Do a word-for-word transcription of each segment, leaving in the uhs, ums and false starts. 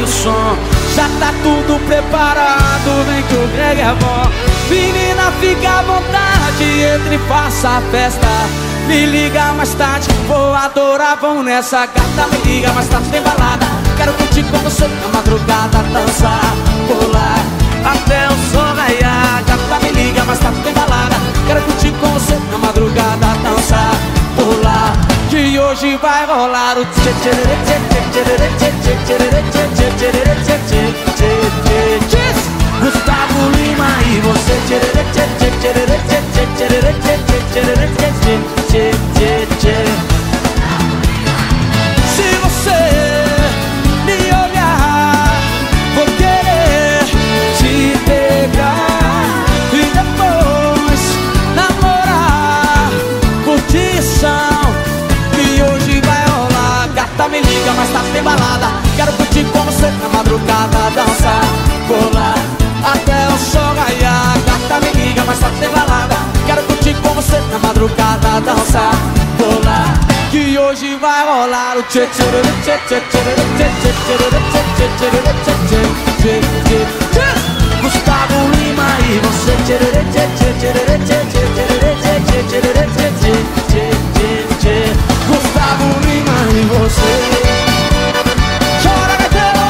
o som. Já tá tudo preparado, vem que o Greg é bom. Menina, fica à vontade, entre e faça a festa. Me liga mais tarde, vou adorar, vão nessa. Gata, me liga mais tarde, tem balada. Quero curtir com você na madrugada, dançar, pular até o sol raiar. Gata, me liga mais tarde, tem balada. Quero curtir com você na madrugada, dançar, pular, que hoje vai rolar o tchê tchê tchê tchê tchê tchê tchê tchê tchê tchê tchê. Gustavo Lima e você tchê tchê tchê tchê tchê tchê tchê tchê tchê tchê. Se você me olhar, vou querer te pegar e depois namorar. Curtição que hoje vai rolar. Gata, me liga, mas tá tem balada. Quero curtir com você na madrugada, dançar, colar até o sol raiar. Gata, me liga, mas tá tem balada. Quero curtir com você na madrugada, dançar, colar, que hoje vai rolar o tchê tchê tchê tchê tchê tchê tchê tchê tchê tchê. Gustavo Lima e você tchê tchê tchê tchê tchê tchê tchê tchê tchê tchê. Gustavo Lima e você. Chora, gaiteiro!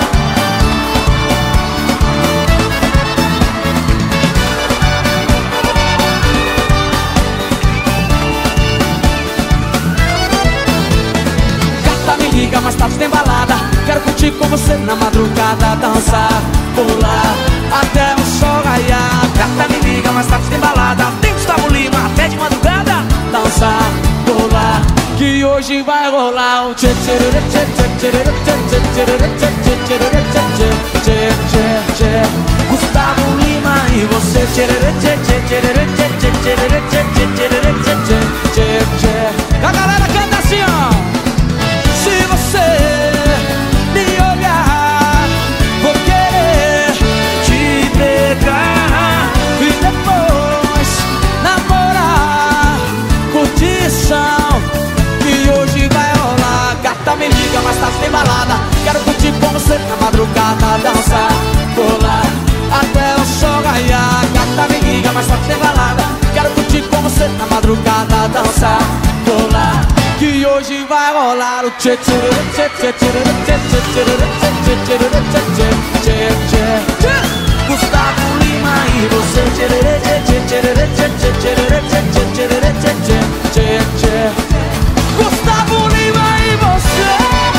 Gata, me liga, mais tarde tem balada. Quero curtir com você na madrugada, dançar, pular até o sol raiar. Gata, me liga, mais tarde tem balada. Tem Gustavo Lima até de madrugada, dançar, pular, que hoje vai rolar o tchê tchê tchê tchê tchê tchê tchê tchê tchê tchê. Gustavo Lima e você tchê tchê tchê tchê tchê tchê tchê tchê tchê. A galera canta assim, ó. Se você me olhar, vou querer te pegar e depois namorar. Curtição que hoje vai rolar. Gata, me liga, mas tarde tem balada. Quero curtir com você na madrugada, dançar, colar até o sol raiar. Gata, me liga, mas tarde tem balada. Quero curtir com você na madrugada, dançar, colar, que hoje vai rolar o tchê tchê tchê tchê tchê tchê tchê tchê tchê tchê. Gustavo Lima e você tchê tchê tchê tchê tchê tchê tchê tchê tchê. Gustavo Lima e você.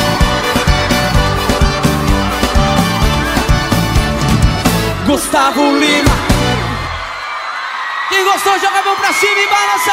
Gustavo Lima. Quem gostou, joga a mão pra cima e balança.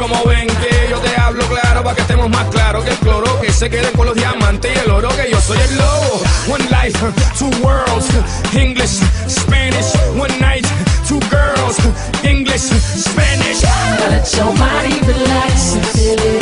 como ven que yo te hablo claro para que estemos más claros que el cloro, que se queden con los diamantes y el oro, que yo soy el lobo. One life, two worlds, English, Spanish. One night, two girls, English, Spanish. Let your body relax and feel it.